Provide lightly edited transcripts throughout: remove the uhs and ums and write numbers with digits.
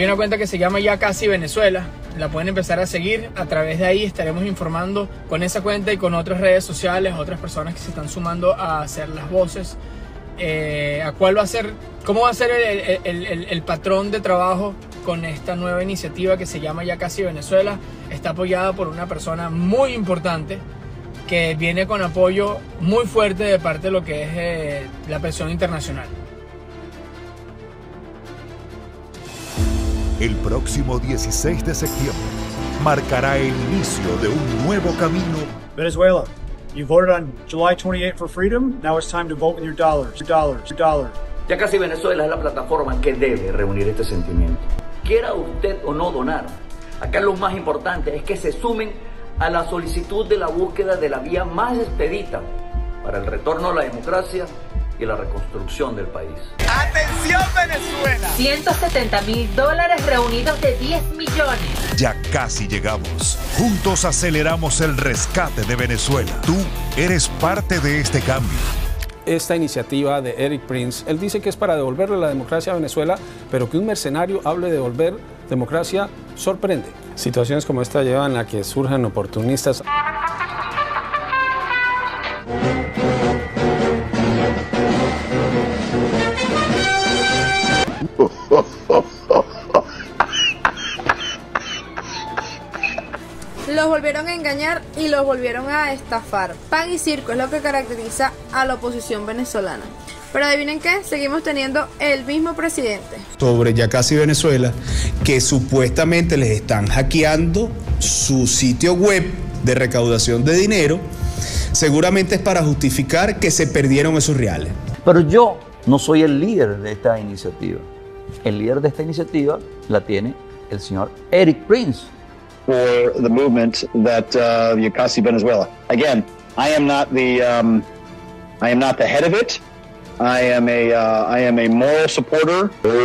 Hay una cuenta que se llama Ya Casi Venezuela, la pueden empezar a seguir. A través de ahí estaremos informando con esa cuenta y con otras redes sociales, otras personas que se están sumando a hacer las voces. A cuál va a ser, cómo va a ser el patrón de trabajo con esta nueva iniciativa que se llama Ya Casi Venezuela. Está apoyada por una persona muy importante que viene con apoyo muy fuerte de parte de lo que es la presión internacional. El próximo 16 de septiembre marcará el inicio de un nuevo camino. Venezuela, you voted on July 28 for freedom. Now it's time to vote with your dollars. Ya Casi Venezuela es la plataforma que debe reunir este sentimiento. Quiera usted o no donar, acá lo más importante es que se sumen a la solicitud de la búsqueda de la vía más expedita para el retorno a la democracia y la reconstrucción del país. ¡Atención, Venezuela! $170.000 reunidos de 10 millones. Ya casi llegamos. Juntos aceleramos el rescate de Venezuela. Tú eres parte de este cambio. Esta iniciativa de Eric Prince, él dice que es para devolverle la democracia a Venezuela, pero que un mercenario hable de devolver democracia sorprende. Situaciones como esta llevan a que surjan oportunistas. Los volvieron a engañar y los volvieron a estafar. Pan y circo es lo que caracteriza a la oposición venezolana. Pero adivinen qué, seguimos teniendo el mismo presidente. Sobre Ya Casi Venezuela, que supuestamente les están hackeando su sitio web de recaudación de dinero, seguramente es para justificar que se perdieron esos reales. Pero yo no soy el líder de esta iniciativa. El líder de esta iniciativa la tiene el señor Eric Prince. For the movement that Ya Casi Venezuela. Again, I am not the head of it. I am a moral supporter.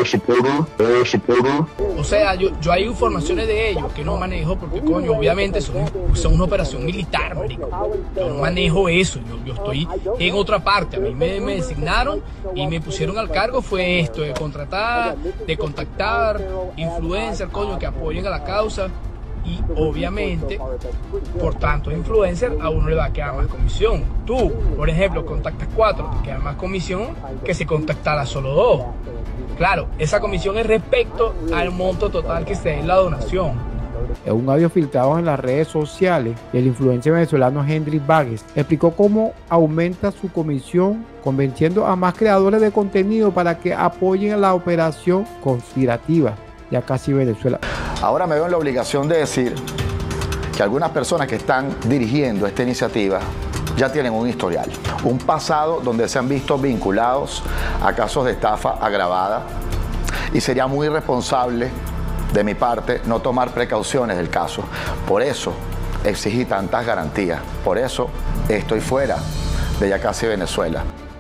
O sea, yo hay informaciones de ellos que no manejo porque, coño, obviamente son una operación militar, marico. Yo no manejo eso, yo estoy en otra parte. A mí me designaron y me pusieron al cargo fue esto, de contratar, de contactar influencers, coño, que apoyen a la causa. Y obviamente, por tantos influencers, a uno le va a quedar más comisión. Tú, por ejemplo, contactas 4, te queda más comisión que si contactaras solo 2. Claro, esa comisión es respecto al monto total que se dé en la donación. En un audio filtrado en las redes sociales, el influencer venezolano Hendrik Bagues explicó cómo aumenta su comisión, convenciendo a más creadores de contenido para que apoyen la operación conspirativa Ya Casi Venezuela. Ahora me veo en la obligación de decir que algunas personas que están dirigiendo esta iniciativa ya tienen un historial, un pasado donde se han visto vinculados a casos de estafa agravada, y sería muy irresponsable de mi parte no tomar precauciones del caso. Por eso exigí tantas garantías, por eso estoy fuera de Ya Casi Venezuela.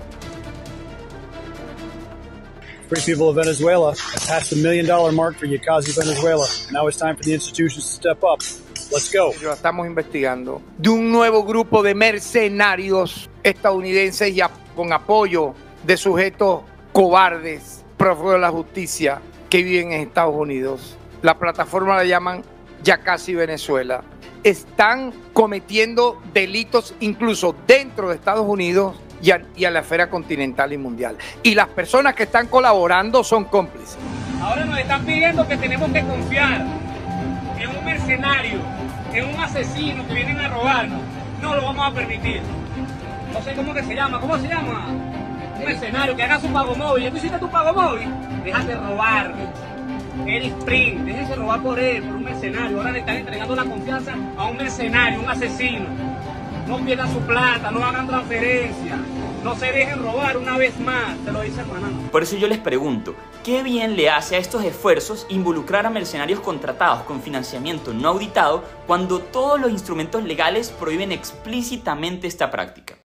Free people of Venezuela have passed the $1 million mark for Ya Casi Venezuela. Now it's time for the institutions to step up. Let's go. Lo estamos investigando de un nuevo grupo de mercenarios estadounidenses y con apoyo de sujetos cobardes, prófugos de la justicia que viven en Estados Unidos. La plataforma la llaman Ya Casi Venezuela. Están cometiendo delitos incluso dentro de Estados Unidos y a la esfera continental y mundial. Y las personas que están colaborando son cómplices. Ahora nos están pidiendo que tenemos que confiar en un mercenario, en un asesino que vienen a robarnos. No lo vamos a permitir. No sé cómo que se llama. ¿Cómo se llama? Un mercenario que haga su pago móvil. ¿Tú hiciste tu pago móvil? Déjate robar. Eric Prince, déjense robar por él, por un mercenario. Ahora le están entregando la confianza a un mercenario, un asesino. No pierdan su plata, no hagan transferencias, no se dejen robar una vez más, te lo dice hermano. Por eso yo les pregunto, ¿qué bien le hace a estos esfuerzos involucrar a mercenarios contratados con financiamiento no auditado cuando todos los instrumentos legales prohíben explícitamente esta práctica?